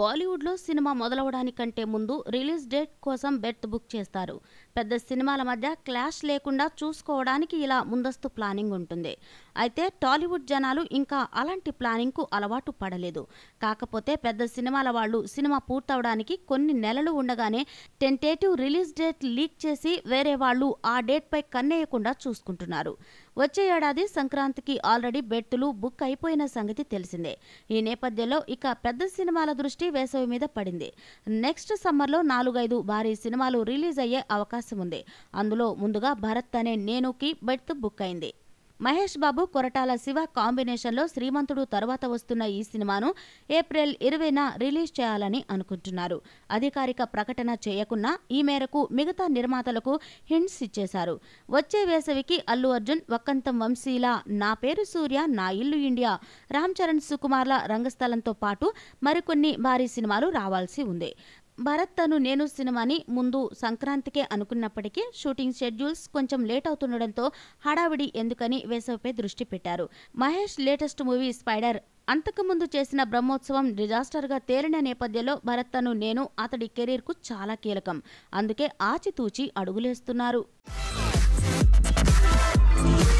బాలీవుడ్లో సినిమా మొదలవడానికంటే ముందు రిలీజ్ డేట్ కోసం బెర్త్ బుక్ చేస్తారు. పెద్ద సినిమాల మధ్య క్లాష్ లేకుండా చూసుకోవడానికి ఇలా ముందస్తు ప్లానింగ్ ఉంటుంది. అయితే టాలీవుడ్ జనాలు ఇంకా అలాంటి ప్లానింగ్కు అలవాటు పడలేదు. కాకపోతే పెద్ద సినిమాల వాళ్ళు సినిమా పూర్తవడానికి కొన్ని నెలలు ఉండగానే టెంటేటివ్ రిలీజ్ డేట్ లీక్ చేసి వేరే వాళ్ళు ఆ డేట్పై కన్నేయకుండా చూసుకుంటున్నారు. వచ్చే ఏడాది సంక్రాంతికి ఆల్రెడీ బెర్తులు బుక్ అయిపోయిన సంగతి తెలిసిందే. ఈ నేపథ్యంలో ఇక పెద్ద సినిమాల దృష్టి వేసవి మీద పడింది. నెక్స్ట్ సమ్మర్లో 4-5 భారీ సినిమాలు రిలీజ్ అయ్యే అవకాశం ఉంది. అందులో ముందుగా భరత్ అనే నేనుకి బెర్త్ బుక్ అయింది. మహేష్ బాబు, కొరటాల శివ కాంబినేషన్లో శ్రీమంతుడు తర్వాత వస్తున్న ఈ సినిమాను ఏప్రిల్ 20న రిలీజ్ చేయాలని అనుకుంటున్నారు. అధికారిక ప్రకటన చేయకున్నా ఈ మేరకు మిగతా నిర్మాతలకు హింట్స్ ఇచ్చేశారు. వచ్చే వేసవికి అల్లు అర్జున్, వక్కంతం వంశీల నా పేరు సూర్య, నా ఇల్లు ఇండియా, రామ్ చరణ్, సుకుమార్ల రంగస్థలంతో పాటు మరికొన్ని భారీ సినిమాలు రావాల్సి ఉంది. భరత్ అను నేను సినిమాని ముందు సంక్రాంతికే అనుకున్నప్పటికీ షూటింగ్ షెడ్యూల్స్ కొంచెం లేట్ అవుతుండడంతో హడావిడి ఎందుకని వేసవిపై దృష్టి పెట్టారు. మహేష్ లేటెస్ట్ మూవీ స్పైడర్ అంతకుముందు చేసిన బ్రహ్మోత్సవం డిజాస్టర్గా తేలిన నేపథ్యంలో భరత్ అను నేను అతడి కెరీర్కు చాలా కీలకం. అందుకే ఆచితూచి అడుగులేస్తున్నారు.